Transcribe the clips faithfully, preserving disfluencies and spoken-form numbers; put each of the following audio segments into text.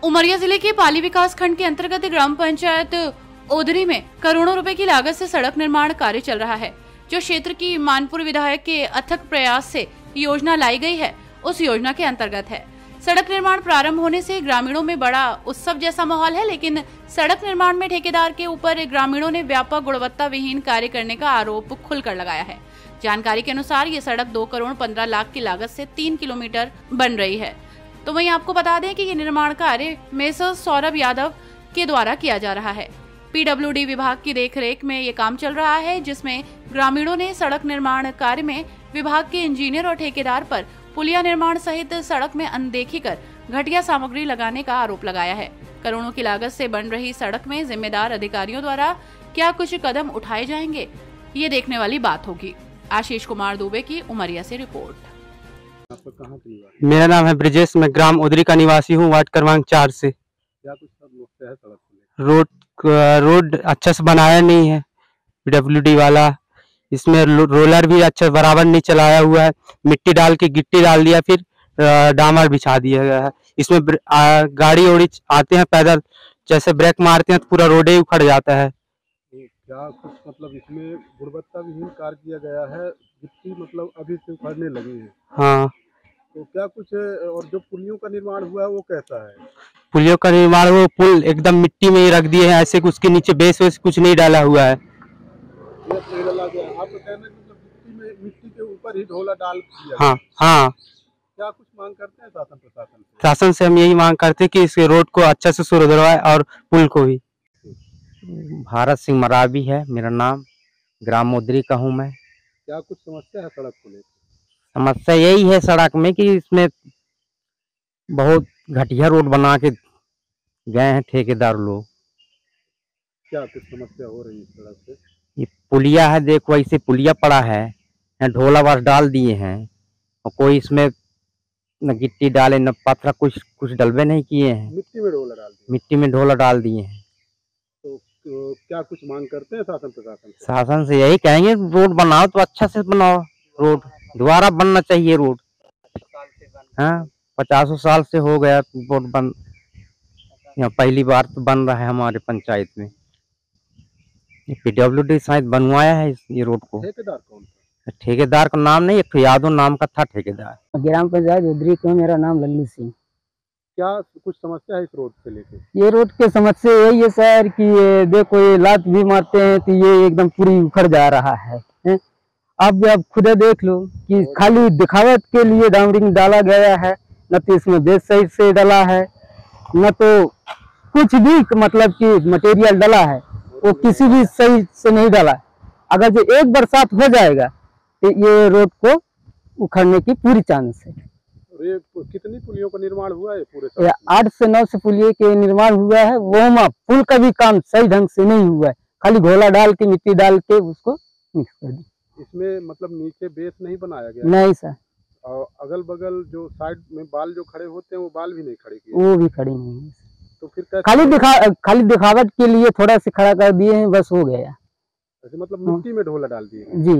उमरिया जिले के पाली विकास खंड के अंतर्गत ग्राम पंचायत ओदरी में करोड़ों रुपए की लागत से सड़क निर्माण कार्य चल रहा है। जो क्षेत्र की मानपुर विधायक के अथक प्रयास से योजना लाई गई है, उस योजना के अंतर्गत है। सड़क निर्माण प्रारंभ होने से ग्रामीणों में बड़ा उत्सव जैसा माहौल है, लेकिन सड़क निर्माण में ठेकेदार के ऊपर ग्रामीणों ने व्यापक गुणवत्ता विहीन कार्य करने का आरोप खुलकर लगाया है। जानकारी के अनुसार ये सड़क दो करोड़ पंद्रह लाख की लागत से तीन किलोमीटर बन रही है। तो वहीं आपको बता दें कि ये निर्माण कार्य मेसर सौरभ यादव के द्वारा किया जा रहा है। पीडब्ल्यूडी विभाग की देखरेख में ये काम चल रहा है, जिसमें ग्रामीणों ने सड़क निर्माण कार्य में विभाग के इंजीनियर और ठेकेदार पर पुलिया निर्माण सहित सड़क में अनदेखी कर घटिया सामग्री लगाने का आरोप लगाया है। करोड़ों की लागत से बन रही सड़क में जिम्मेदार अधिकारियों द्वारा क्या कुछ कदम उठाए जाएंगे, ये देखने वाली बात होगी। आशीष कुमार दुबे की उमरिया से रिपोर्ट। मेरा नाम है ब्रिजेश, मैं ग्राम ओदरी का निवासी हूँ, वार्ड क्रमांक चार से। क्या कुछ समस्या है सड़क को? रोड रोड अच्छा से बनाया नहीं है पीडब्ल्यूडी वाला। इसमें रोलर भी अच्छा बराबर नहीं चलाया हुआ है, मिट्टी डाल के गिट्टी डाल दिया, फिर डामर बिछा दिया गया है। इसमें गाड़ी ओड़ी आते हैं पैदल, जैसे ब्रेक मारते हैं तो पूरा रोड ही उखड़ जाता है। क्या कुछ मतलब इसमें गुणवत्ता विहीन कार्य किया गया है, गिट्टी मतलब अभी से उखड़ने लगी है? हाँ। तो क्या कुछ, और जो पुलियों का निर्माण हुआ है वो कैसा है? पुलियों का निर्माण, वो पुल एकदम मिट्टी में ही रख दिए हैं, ऐसे उसके नीचे बेस वेस कुछ नहीं डाला हुआ है। नहीं डाला गया। आप तो कहना मतलब मिट्टी में मिट्टी के ऊपर ही ढोला डाल दिया। हाँ हाँ। क्या कुछ मांग करते हैं शासन प्रशासन से? शासन से हम यही मांग करते हैं कि इस रोड को अच्छा से सुधरवाए और पुल को भी। भारत सिंह मरावी है मेरा नाम, ग्राम ओदरी का हूँ मैं। क्या कुछ समस्या है सड़क को लेकर? समस्या यही है सड़क में कि इसमें बहुत घटिया रोड बना के गए हैं ठेकेदार लोग। क्या कुछ समस्या हो रही है सड़क से? ये पुलिया है, देखो ऐसे पुलिया पड़ा है, ढोला बस डाल दिए हैं और कोई इसमें न गिट्टी डाले न पत्थर, कुछ कुछ डलवे नहीं किए हैं, मिट्टी में ढोला डाल दिए। मिट्टी में ढोला डाल दिए हैं। तो, तो क्या कुछ मांग करते हैं शासन प्रशासन से? शासन से यही कहेंगे रोड बनाओ तो अच्छा से बनाओ, रोड दोबारा बनना चाहिए रोड। हाँ, पचासों साल से हो गया रोड बन, यहाँ पहली बार तो बन रहा है हमारे पंचायत में। पीडब्ल्यूडी शायद बनवाया है ये रोड को। ठेकेदार कौन था? ठेकेदार का नाम नहीं, एक यादव नाम का था ठेकेदार। ग्राम पंचायत ओदरी का मेरा नाम लल्लू सिंह। क्या कुछ समस्या है इस रोड से लेके? ये रोड के समस्या यही है सर कि ये देखो, ये लात भी मारते हैं तो ये एकदम पूरी उखड़ जा रहा है, है? आप भी आप खुद देख लो कि खाली दिखावट के लिए डामरिंग डाला गया है, न तो इसमें बेस साइड से डाला है, न तो कुछ भी मतलब कि मटेरियल डाला है वो किसी भी सही से नहीं डाला। अगर जो एक बरसात हो जाएगा तो ये रोड को उखड़ने की पूरी चांस है। ये कितनी पुलियों का निर्माण हुआ है पूरे? आठ से नौ से पुलिये के निर्माण हुआ है। वो पुल का भी काम सही ढंग से नहीं हुआ है, खाली घोला डाल के मिट्टी डाल के उसको मिक्स कर दी। इसमें मतलब नीचे बेस नहीं बनाया गया? नहीं सर। और अगल बगल जो साइड में बाल जो खड़े होते हैं वो बाल भी नहीं खड़े किए? वो भी खड़े नहीं है। तो फिर कैसे? खाली दिखा खाली दिखावट के लिए थोड़ा सा खड़ा कर दिए हैं, बस हो गया। ऐसे मतलब मिट्टी में ढोला डाल दिए जी।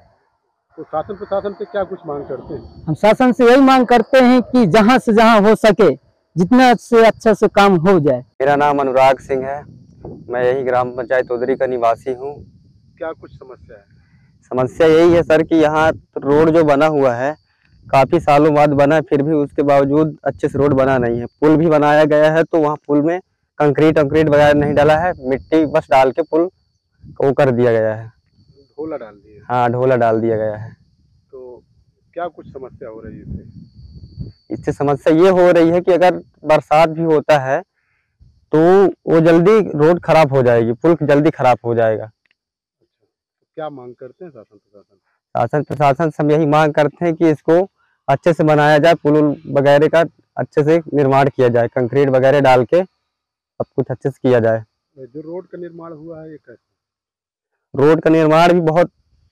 तो शासन प्रशासन से क्या कुछ मांग करते हैं? हम शासन से यही मांग करते हैं कि जहां से जहां हो सके जितना से अच्छा से काम हो जाए। मेरा नाम अनुराग सिंह है, मैं यही ग्राम पंचायत ओदरी का निवासी हूँ। क्या कुछ समस्या है? समस्या यही है सर कि यहाँ रोड जो बना हुआ है काफी सालों बाद बना, फिर भी उसके बावजूद अच्छे से रोड बना नहीं है। पुल भी बनाया गया है तो वहाँ पुल में कंक्रीट कंक्रीट वगैरह नहीं डाला है, मिट्टी बस डाल के पुल को कर दिया गया है। ढोला डाल दिया? हाँ, ढोला डाल दिया गया है। तो क्या कुछ समस्या हो रही है इससे? इससे समस्या ये हो रही है कि अगर बरसात भी होता है तो वो जल्दी रोड खराब हो जाएगी, पुल जल्दी खराब हो जाएगा। अच्छा, तो क्या मांग करते हैं शासन प्रशासन? शासन प्रशासन से हम यही मांग करते हैं कि इसको अच्छे से बनाया जाए, पुल वगैरह का अच्छे से निर्माण किया जाए, कंक्रीट वगैरह डाल के सब कुछ अच्छे से किया जाए। जो रोड का निर्माण हुआ है ये कैसे? रोड का निर्माण भी बहुत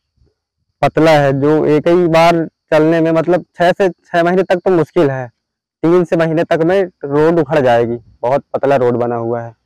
पतला है, जो एक ही बार चलने में मतलब छह से छह महीने तक तो मुश्किल है, तीन से महीने तक में रोड उखड़ जाएगी। बहुत पतला रोड बना हुआ है।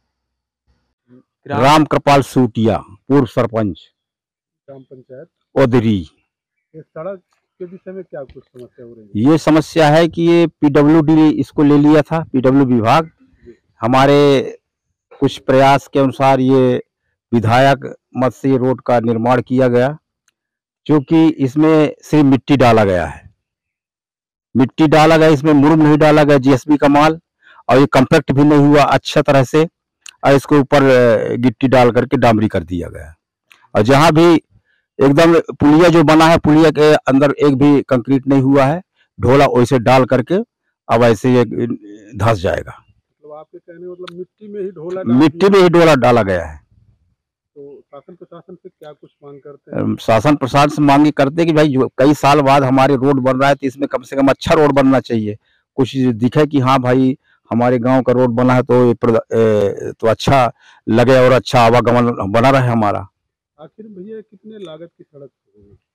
राम कृपाल सूटिया, पूर्व सरपंच, ग्राम पंचायत ओदरी। ये सड़क के विषय में क्या कुछ समस्या हो रही है? ये समस्या है कि ये पीडब्ल्यूडी इसको ले लिया था, पीडब्ल्यू विभाग, हमारे कुछ प्रयास के अनुसार ये विधायक मत से रोड का निर्माण किया गया, क्योंकि इसमें सिर्फ मिट्टी डाला गया है, मिट्टी डाला गया, इसमें मुरम नहीं डाला गया जीएसबी का माल, और ये कम्पैक्ट भी नहीं हुआ अच्छा तरह से, और इसके ऊपर गिट्टी डाल करके डामरी कर दिया गया। और जहाँ भी एकदम पुलिया जो बना है, पुलिया के अंदर एक भी कंक्रीट नहीं हुआ है, ढोला वैसे डाल करके अब ऐसे ये धंस जाएगा। मतलब आपके कहने मतलब मिट्टी में ही ढोला मिट्टी में ही ढोला डाला गया है। तो शासन प्रशासन से क्या कुछ मांग करते हैं? शासन प्रशासन से मांग करते हैं कि भाई जो कई साल बाद हमारे रोड बन रहा है, तो इसमें कम से कम अच्छा रोड बनना चाहिए, कुछ दिखे कि हाँ भाई हमारे गांव का रोड बना है, तो तो अच्छा लगे और अच्छा आवागमन बना रहे हमारा। आखिर भैया कितने लागत की सड़क होगी?